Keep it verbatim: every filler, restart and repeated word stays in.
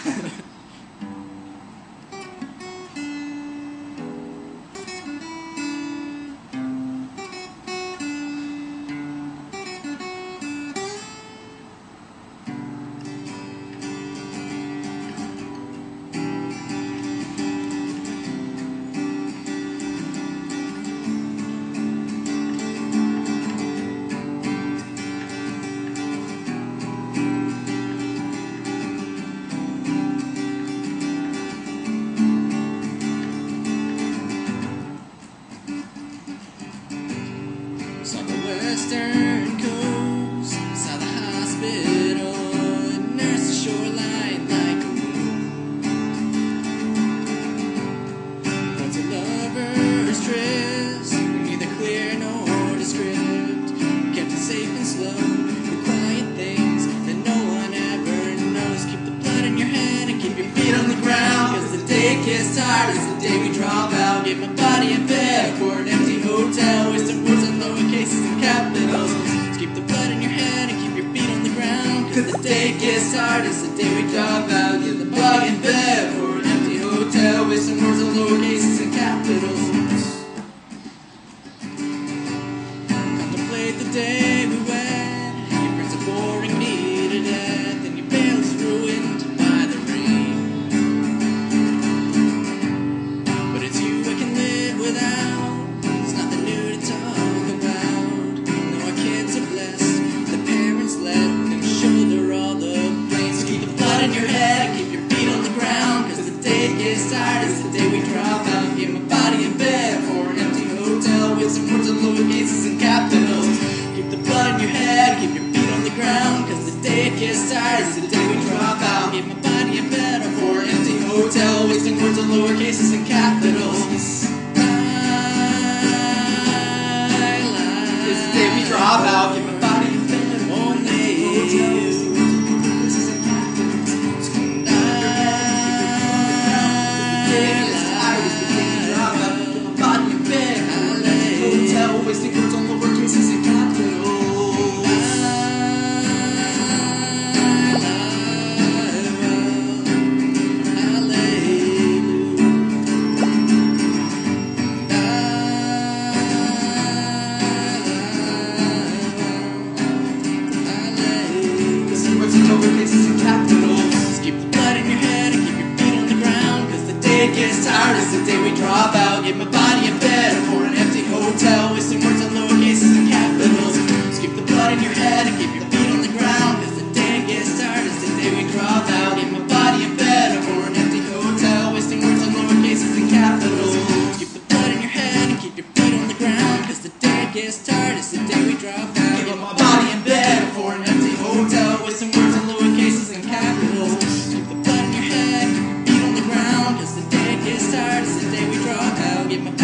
On the western coast, beside the hospital, it nursed the shoreline like a moon. Once a lover's tryst, neither clear nor descript, kept it safe and slow, the quiet things that no one ever knows. Keep the blood in your hand and keep your feet on the ground, cause the day gets hard is the day we drop out. Get my body in bed for an empty hotel, wasting words and lowercases and capitals. Just keep the blood in your hand and keep your feet on the ground, cause the day gets hard is the day we drop out. Get the body in bed for an empty hotel, wasting words and lowercases and capitals. Contemplate the day we wed, your friends are boring me to death, and your veil is ruined by the rain. But it's you I can live without. There's nothing new to talk about. No, our kids are blessed, the parents let them shoulder all the blame. So keep the blood in your head, keep your feet on the ground, cause the day gets tired is the day we drop out. Get my body in bed for an empty hotel, with some words and lowercases and capitals. Keep the blood in your head, keep your feet on the ground, cause the day gets tired is the day we drop out. Get my body in bed for an empty hotel, wasting words and lowercases and capitals. It's the day we drop out. Get my body in bed only you. Wasting words on lowercases and capitals. Wasting words on lowercases and capitals. Just keep the blood in your head and keep your feet on the ground, cause the day gets tired is the day we drop out. Get my body in bed for an empty hotel, wasting words on lowercases and capitals. Just keep the blood in your head and keep your feet on the ground, cause the day gets tired is the day we drop out. Get my body in bed for an empty hotel, wasting words on lowercases and capitals. Just keep the blood in your head and keep your feet on the ground, cause the day gets tired is the day we drop out. Get my body in bed for an empty hotel, wasting words on lowercases and capitals. Just keep the blood in your head, keep your feet on the ground, cause the day gets tired is the day we drop out. Get my